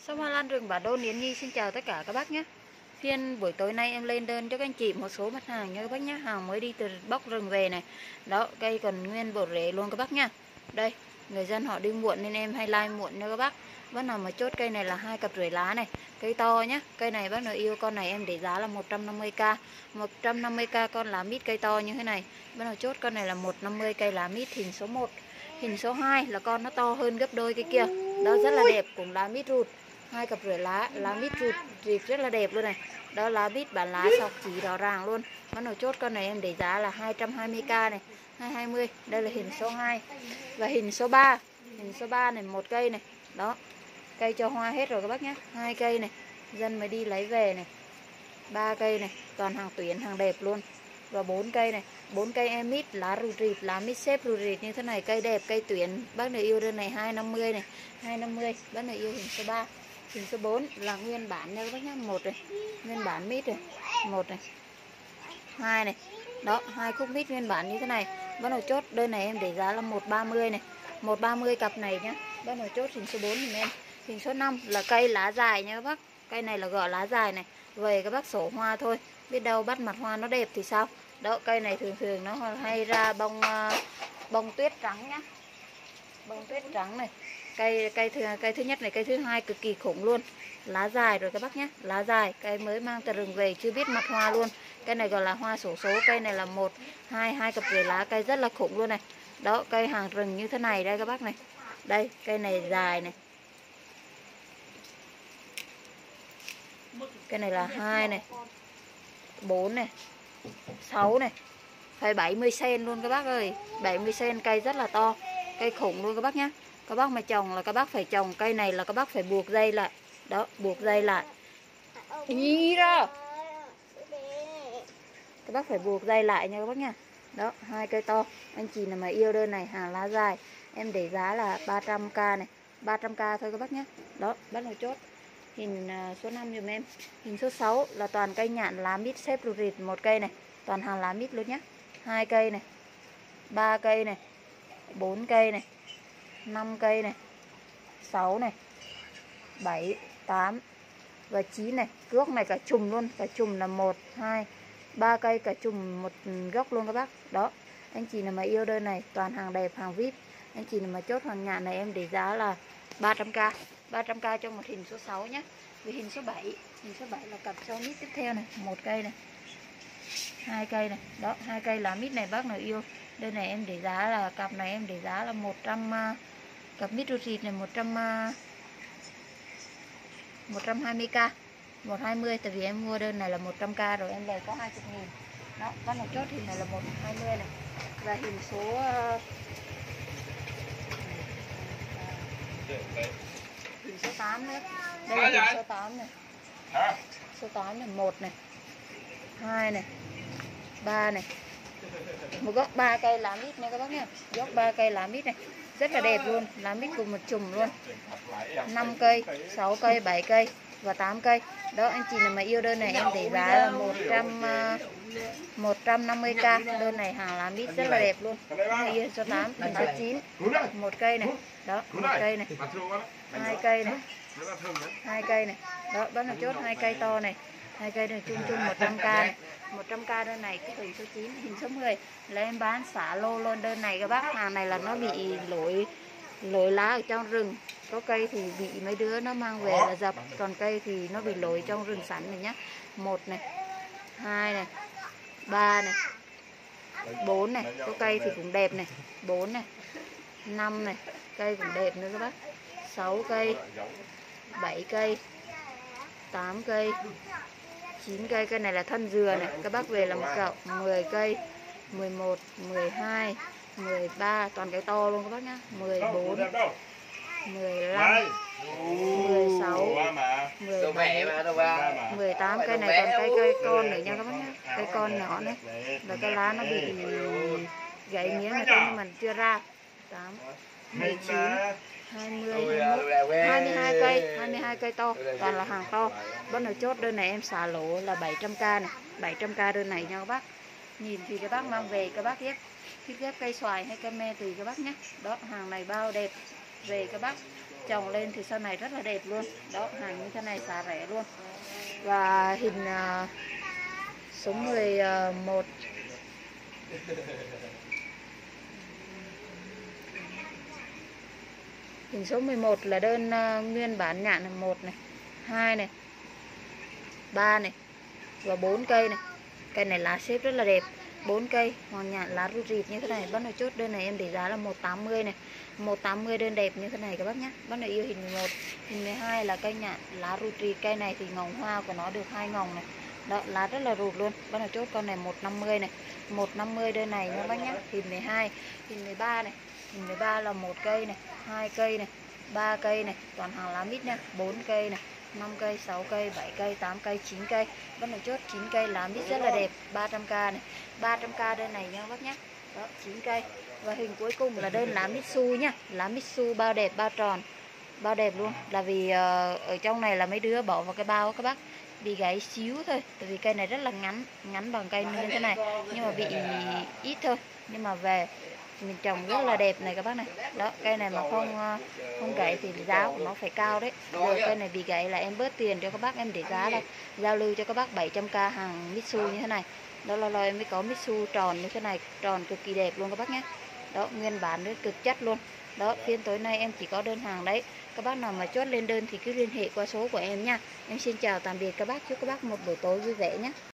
Shop Hoa Lan rừng Bản Đôn Yến Nhi xin chào tất cả các bác nhé. Phiên buổi tối nay em lên đơn cho các anh chị một số mặt hàng nha các bác nhé. Hàng mới đi từ bóc rừng về này. Đó, cây còn nguyên bộ rễ luôn các bác nhá. Đây, người dân họ đi muộn nên em hay like muộn nha các bác. Bác nào mà chốt cây này là 2 cặp rưỡi lá này. Cây to nhá. Cây này bác nào yêu con này em để giá là 150k. 150k con lá mít cây to như thế này. Bác nào chốt con này là 150 cây lá mít hình số 1. Hình số 2 là con nó to hơn gấp đôi cái kia. Đó, rất là đẹp, cùng lá mít rụt. 2 cặp rưỡi lá mít rụt rịp rất là đẹp luôn này. Đó, lá mít bản lá sọc chỉ rõ ràng luôn. Bắt đầu chốt con này em để giá là 220k này, 220. Đây là hình số 2. Và hình số 3. Hình số 3 này, một cây này. Đó. Cây cho hoa hết rồi các bác nhé. 2 cây này, dân mới đi lấy về này. 3 cây này, toàn hàng tuyến hàng đẹp luôn. Và 4 cây này, 4 cây em mít lá rụt rịp, lá mít xếp rụt rịp như thế này, cây đẹp, cây tuyến. Bác nào yêu đơn này 250 này, 250. Bác nào yêu hình số 3. Hình số 4 là nguyên bản nha các bác nhá, một này, nguyên bản mít này, một này, 2 này. Đó, 2 khúc mít nguyên bản như thế này. Bác nào chốt đơn này em để giá là 130 này, 130 cặp này nhá. Bác nào chốt hình số 4 thì em. Hình số 5 là cây lá dài nha các bác. Cây này là gõ lá dài này. Về các bác sổ hoa thôi, biết đâu bắt mặt hoa nó đẹp thì sao. Đó, cây này thường thường nó hay ra bông tuyết trắng nhá. Bông tuyết trắng này. Cây thứ nhất này, cây thứ hai cực kỳ khủng luôn. Lá dài rồi các bác nhé, lá dài, cây mới mang từ rừng về chưa biết mặt hoa luôn. Cây này gọi là hoa xổ số, cây này là 1, 2 cặp rưỡi lá, cây rất là khủng luôn này. Đó, cây hàng rừng như thế này đây các bác này. Đây, cây này dài này. Cây này là 2 này, 4 này, 6 này. Phải 70 cm luôn các bác ơi. 70 cm, cây rất là to. Cây khủng luôn các bác nhé. Các bác mà trồng là các bác phải trồng cây này là các bác phải buộc dây lại. Đó, buộc dây lại. Ý ra. Các bác phải buộc dây lại nha các bác nha. Đó, 2 cây to. Anh chị nào mà yêu đơn này hàng lá dài, em để giá là 300k này, 300k thôi các bác nhé. Đó, bắt đầu chốt. Hình số 5 dùm em. Hình số 6 là toàn cây nhãn lá mít xếp rụt rịt, một cây này, toàn hàng lá mít luôn nhé. 2 cây này, 3 cây này, 4 cây này, 5 cây này, 6 này, 7, 8 và 9 này. Gốc này cả chùm luôn, cả chùm là 1, 2, 3 cây cả chùm một gốc luôn các bác. Đó, anh chị nào mà yêu đơn này toàn hàng đẹp, hàng VIP. Anh chị nào mà chốt hoàn nhạn này em để giá là 300k. 300k cho một hình số 6 nhé. Vì hình số 7, hình số 7 là cặp cho mít tiếp theo này, một cây này, 2 cây này. Đó, 2 cây lá mít này bác nào yêu đơn này em để giá là cặp này em để giá là 100, cặp mít rụt rịt này 120k, 120. Tại vì em mua đơn này là 100k rồi, em lời có 20.000. Đó, bác nào chốt hình này là 120 này. Và hình số hình số 8 nữa. Đây là hình số 8 này. Số 8 này, 1 này, 2 này, 3 này. Một gốc 3 cây lá mít nha các bác nhé. Gốc 3 cây lá mít này rất là đẹp luôn, lá mít cùng một chùm luôn. 5 cây, 6 cây, 7 cây và 8 cây. Đó, anh chị nào mà yêu đơn này em để giá là 150k. Đơn này hàng lá mít rất là đẹp luôn. Yêu số 8, hình số 9, một cây này. Đó, một cây này, 2 cây này, 2 cây này. Đó, bác nào chốt 2 cây to này. 2 cây này chung 100k này. 100k đơn này. Cái hình số 9, hình số 10 là em bán xả lô luôn đơn này các bác. Hàng này là nó bị lỗi lá ở trong rừng. Có cây thì bị mấy đứa nó mang về là dập, còn cây thì nó bị lỗi trong rừng sẵn này nhá. 1 này, 2 này, 3 này, 4 này, có cây thì cũng đẹp này, 4 này, 5 này, cây cũng đẹp nữa các bác. 6 cây, 7 cây, 8 cây, 9 cây. Cây này là thân dừa này, các bác về làm cậu. 10 cây, 11, 12, 13, toàn cây to luôn các bác nhá. 14, 15, 16, 17, 18. Cây này còn cây con nữa nha các bác nhá. Cây con nhỏ nữa. Và cái lá nó bị gãy miếng này thôi nhưng mà chưa ra. 8, 19, 20, 21, 22 cây, 22 cây to, toàn là hàng to. Bắt đầu chốt đơn này em xả lỗ là 700k này, 700k đơn này nha các bác. Nhìn thì các bác mang về các bác thích ghép cây xoài hay cây me tùy các bác nhé. Đó, hàng này bao đẹp về các bác. trồng lên thì sau này rất là đẹp luôn. Đó, hàng như thế này giá rẻ luôn. Và hình số 11. Hình số 11 là đơn nguyên bản nhãn này, 1 này, 2 này, 3 này và 4 cây này. Cây này lá xếp rất là đẹp. 4 cây hoàn nhãn lá ru rịt như thế này. Bác nào chốt đơn này em để giá là 180 này. 180 đơn đẹp như thế này các bác nhé. Bác nào yêu hình 11. Hình 12 là cây nhãn lá ru rịt. Cây này thì ngồng hoa của nó được 2 ngồng này. Đó, lá rất là rụt luôn. Bác nào chốt con này 150 này. 150 đơn này nha bác nhé. Hình 12, hình 13 này. Hình 13 là 1 cây này, 2 cây này, 3 cây này, toàn hàng lá mít nha. 4 cây này, 5 cây, 6 cây, 7 cây, 8 cây, 9 cây. Bác nào chốt 9 cây lá mít rất là đẹp. 300k này. 300k đơn này nha bác nhé. Đó, 9 cây. Và hình cuối cùng là đơn lá Mitsu nhá. Lá Mitsu bao đẹp, bao tròn. Bao đẹp luôn. Là vì ở trong này là mấy đứa bỏ vào cái bao các bác bị gáy xíu thôi. Tại vì cây này rất là ngắn, ngắn bằng cây như thế này. Nhưng mà bị ít thôi. Nhưng mà về mình trồng rất là đẹp này các bác này. Đó, cây này mà không gãy thì giá của nó phải cao đấy. Rồi cây này bị gãy là em bớt tiền cho các bác, em để giá là giao lưu cho các bác 700k hàng Mitsu như thế này. Đó là em mới có Mitsu tròn như thế này, tròn cực kỳ đẹp luôn các bác nhé. Đó, nguyên bản rất cực chất luôn. Đó, phiên tối nay em chỉ có đơn hàng đấy. Các bác nào mà chốt lên đơn thì cứ liên hệ qua số của em nha. Em xin chào tạm biệt các bác, chúc các bác một buổi tối vui vẻ nhé.